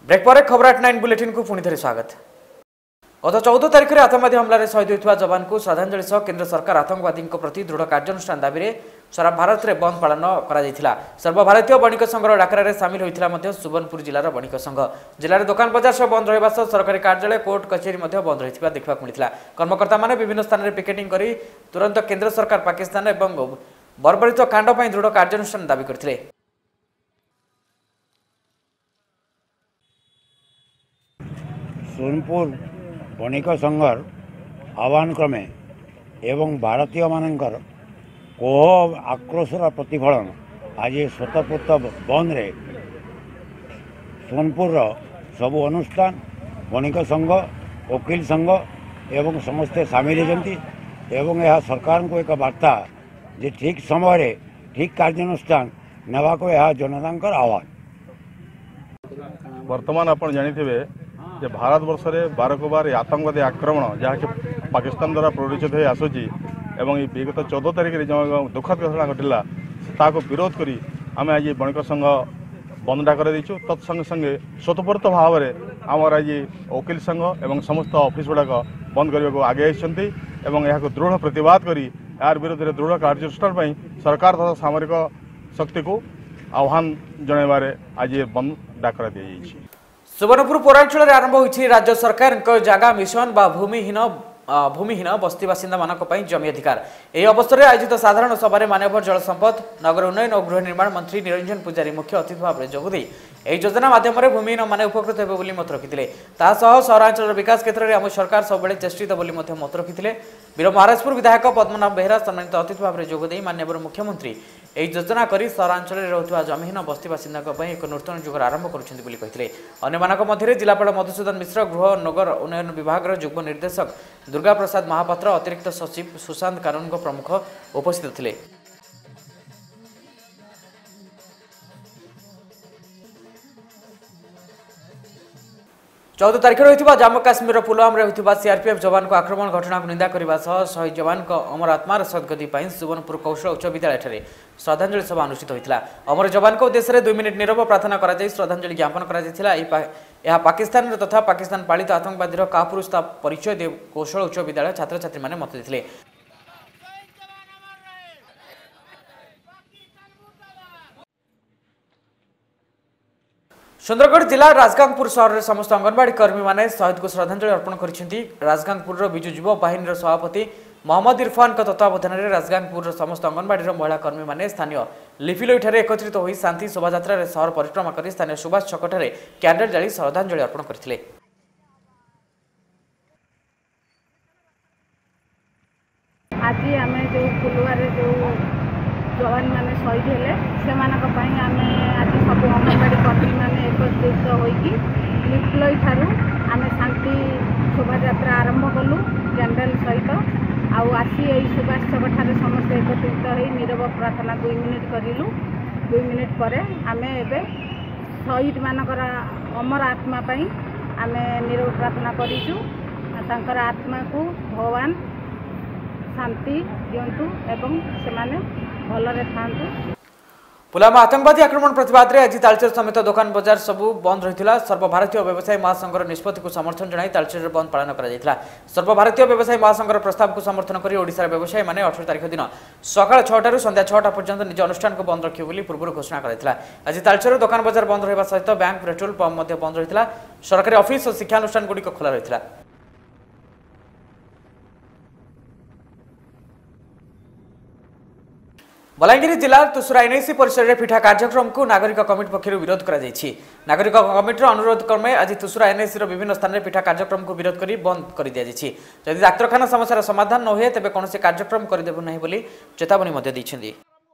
Break पर खबर 89 bulletin को पुणी थे स्वागत। गत 14 तारिख में आतंकवादी हमलार शहीद होता जवान को श्रद्धांजलि सह केन्द्र सरकार आतंकवादी प्रति दृढ़ कार्यानुष्ठान दाबी में सारा भारत में बंद पालन कर सर्वभारतीय बणिक संघर डाकरारे सामिल होता सुवर्णपुर जिलार बणिक संघ जिले दुकान बजार सब बंद रहा सह सरकारी कार्यालय कोर्ट कचेरी बंद रही देखा मिलता। कर्मकर्ता मैंने विभिन्न स्थान में पिकेटिंग कर तुरंत केन्द्र सरकार पाकिस्तान और बर्बरित कांड पर दृढ़ कार्यानुष्ठान दाबी करते। सोनपुर बणिक संघर आह्वान क्रमे एवं भारतीय मानकर कोह आक्रोशर प्रतिफलन आज स्वतःपूर्त बंद रे सोनपुर सबु अनुष्ठान बणिक संघ वकील संघ एवं समस्ते सामिल होती एवं यह सरकार को एक वार्ता जे ठीक समय ठीक कार्यानुष्ठान नेवा को यह जनता आह्वान। वर्तमान आपण जानिथिबे जे भारत वर्ष में 12 को बार आतंकवादी आक्रमण जहाँ कि पाकिस्तान द्वारा प्ररोचित हो आसूची एवं विगत 14 तारिख में जो दुखद घटना घटला ताको विरोध करी आम आज बणिक संघ बंद डाकर देचु। तत्संगे संगे स्वतःपूर्त भाव में आमर आज वकील संघ एवं समस्त ऑफिस गुड़ाक बंद करने को आगे आई दृढ़ प्रतिवाद करी यार विरोध में दृढ़ कार्यानुष्ठान सरकार तथा सामरिक शक्ति को आह्वान जनइबारे आज बंद डाकर दी। सुवर्णपुर पौरांचल आरंभ होती राज्य सरकार जगह मिशन बा भूमिहीन बस्ती बासिंदा मानक जमी अधिकार। यह अवसर में आयोजित साधारण सभा मानव जल संपद नगर उन्नयन और गृह निर्माण मंत्री निरंजन पूजारी मुख्य अतिथि भाव में जोगदे योजना माध्यम उपकृत होते मत रखिते। सहरांचल विकास क्षेत्र में आम सरकार सब चेष्टित मत रखिते। वीर महाराजपुर विधायक पद्मनाभ बेहरा सम्मानित अतिथि भाव में जोगदे माननीय मुख्यमंत्री यह योजना कर सहरांचल रोकवा जमीहीन बस्ती बासिंदा एक नूतन जुगर आरंभ कर जिलापाल मधुसूदन मिश्र गृह नगर उन्नयन विभाग युग्म निर्देशक दुर्गा प्रसाद महापात्र अतिरिक्त सचिव सुशांत कानून प्रमुख उपस्थित थे। 14 तारिख होता जम्मू काश्मीर पुलवामा में होता सीआरपीएफ जवान को आक्रमण घटना को निंदा करने शहीद जवान अमर आत्मार सद्गति सुवर्णपुर कौशल उच्च विद्यालय श्रद्धांजलि सभा अनुष्ठित होता। अमर जवान को उद्देश्य 2 मिनिट नीरव प्रार्थना कर श्रद्धांजलि ज्ञापन कर पाकिस्तान तथा पाकिस्तान पालित आतंकवादी कापुरुषता परिचय दे कौशल उच्च विद्यालय छात्र छात्री मैंने मत देते। सुंदरगढ़ जिला राजगांगपुर सहर में समस्त अंगनवाड़ी कर्मी माने शहीद को श्रद्धांजलि अर्पण कर राजगांगपुर बिजु युव बाहिनी सभापति मोहम्मद इरफान तत्वावधान में राजगांगपुर समस्त अंगनवाड़ी महिला कर्मी माने स्थानीय लिफिलोई एकत्रित हो शांति शोभायात्रा सहर परिक्रमा कर स्थानीय सुभाष छकठारे कैंडल जाली श्रद्धांजलि अर्पण करथिले। आज आम जो फुलवार जो जवान मैंने शहीद हेले से आम आज सब अंगनवाड़ी कर्मी मैंने एकत्रित होगी लिफिलोई ठारू आम शांति शोभायात्रा आरंभ कलु कैंडल सहित आसी सुभाष छकठारे समस्त एकत्रित हो नीरव प्रार्थना 2 मिनिट करूँ। 2 मिनिट पर आम ए शहीद मानकर अमर आत्मा आम नीरव प्रार्थना करूँ आत्मा को भगवान शांति दिंतु एवं से भलरे थांतु। पुलवामा आतंकवादी आक्रमण प्रतिवाद में आज तालचेर समेत दुकान बजार सबू बंद रही। सर्वभारतीय व्यवसायी महासंघर निष्पत्ति को समर्थन जनाई तालचेर बंद पालन कर सर्वभारतीय व्यवसायी महासंघर प्रस्ताव को समर्थन कर ओडिशार व्यवसायी मैंने 18 तारिख दिन सकाळ 6 संध्या 6 पर्यंत निज अनुष्ठान को बंद रखिबे पूर्व घोषणा कर आज तालचेर दुकान बजार बंद रहा सहित बैंक पेट्रोल पंप बंद रही। सरकारी ऑफिस और शिक्षानुष्ठान गुड़िक खोला रही। बलांगीर जिला तुसुरा एनआईसी परिसर में पिठा कार्यक्रम को नागरिक कमिटी पक्षर विरोध कर नागरिक कमिटर अनुरोध क्रमे आज तुसुरा एनआईसी विभिन्न स्थान में पिठा कार्यक्रम को विरोध कर बंद कर दिखाई। जदि डाक्तखाना समस्या समाधान न हुए तेज कौन कार्यक्रम करदेबू ना बोली चेतावनी।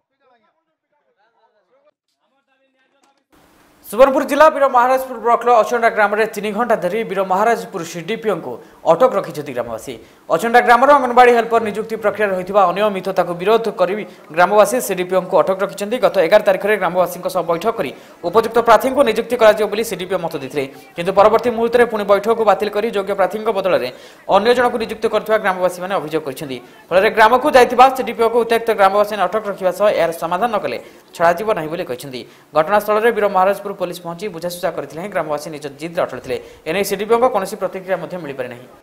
सुवर्णपुर जिला वीर महाराजपुर ब्लॉक अचंडा ग्राम में 3 घंटा धरी वीर महाराजपुर सीडीपीओ को अटक रखिंट ग्रामवासी। अचंडा ग्राम अंगनवाड़ी हेल्पर नियुक्ति प्रक्रिया होता अनियमितता को विरोध कर ग्रामवासी सीडीपीओ को अटक रखिंट। गत 11 तारिख में ग्रामवासी बैठक कर उपयुक्त प्रार्थी को नियुक्ति कर सीडीपीओ मत देते किंतु परवर्ती मुहूर्त में पुणी बैठक को बातिल कर योग्य प्रार्थी बदल में अन्य जन को नियुक्त कर ग्रामवासी अभियोग कर ग्राम को जाइथिबा सीडीपीओ को उत्त्यक्त ग्रामवासी अटक रखा यार समाधान न कले छड़ाଯିब नहीं बोली कहते। घटनास्थल में वीर महाराजपुर पुलिस पहुंची बुझाशुझा करते ग्रामवासी निज जिद्रे अटलते। एने सीडीपीओ कौन प्रतिक्रिया मिल पारि नहीं।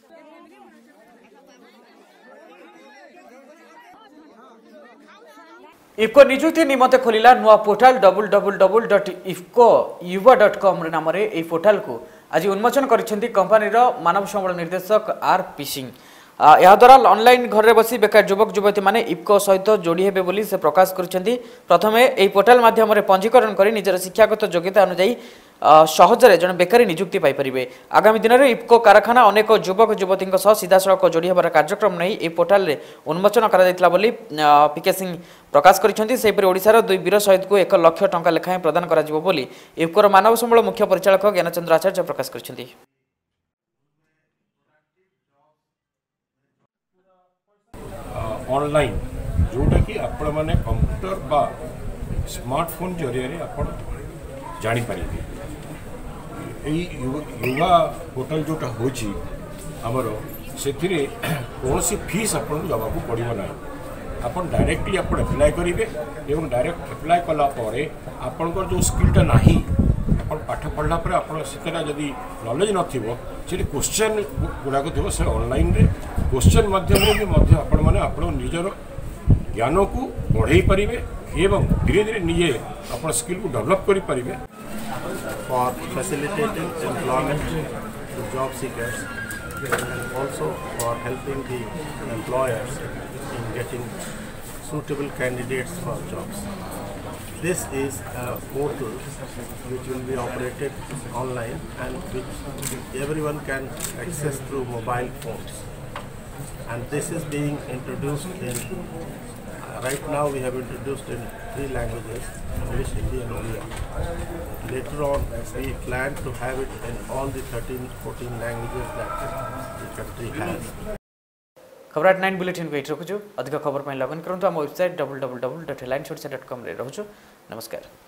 इफ्को निजुक्ति निमंते खोलिला नुआ पोर्टाल www.ifcoyuva.com नाम ए पोर्टाल को आज उन्मोचन करिसेंती कंपनी मानव संबल निर्देशक आर.पी. सिंह। याद्वारा ऑनलाइन घर बसी बेकार युवक युवती माने इफ्को सहित जोड़ी हेबे बोली से प्रकाश करिसेंती। प्रथमे एई पोर्टाल माध्यम पंजीकरण करी निजर शिक्षागत योग्यता अनुसार सहजरे जन बेकारी निजुक्ति पाई परिबे। आगामी दिन में इफ्को कारखाना अनेक युवक युवती सीधासलख जोड़ी होबार कार्यक्रम नहीं ए पोर्टाल रे उन्मोचन करा जायतिला बोली पीके सिंह प्रकाश करिसेंती। सेहिपरि ओडिशार 2 वीर शहीद को 1 लाख टंका लेखाएं प्रदान करा जिवो बोली इफ्कोर मानव संबल मुख्य परिचालक ज्ञानचंद्र आचार्य प्रकाश करिसेंती। ऑनलाइन जोटा कि आपण माने कंप्यूटर बा स्मार्टफोन जरिया आपण जानी पारिबे। युवा पोर्टल जोटा होची हमर सेथिरे कोनोसी फीस आपण दबाकू पड़िबो ना। आपण डायरेक्टली आपण अप्लाई करिवे एवं डायरेक्ट अप्लाई कला परे आपनकर जो स्किलटा नाही आपण पाठ पढ़ला पर आपण सेतरा जदी नॉलेज नथिबो से क्वेश्चन गुड़ाक थो से ऑनलाइन रे क्वेश्चन माध्यम रे मध्य आपण माने आपण निजर ज्ञान को बढ़ाई पारिबे एवं धीरे धीरे निजे आपण स्किल को डेवलप करि पारिबे। For facilitating employment to job seekers and also for helping the employers in getting suitable candidates for jobs. This is a portal which will be operated online and which everyone can access through mobile phones. And this is being introduced in, right now we have introduced in 3 languages, English, Hindi and Oriya. Later on we plan to have it in all the 13-14 languages that the country has. खबर 9 bulletin को रखुछु। अधिक खबर login करंतु आम website www.headlinesodisha.com रे रहउछु। नमस्कार।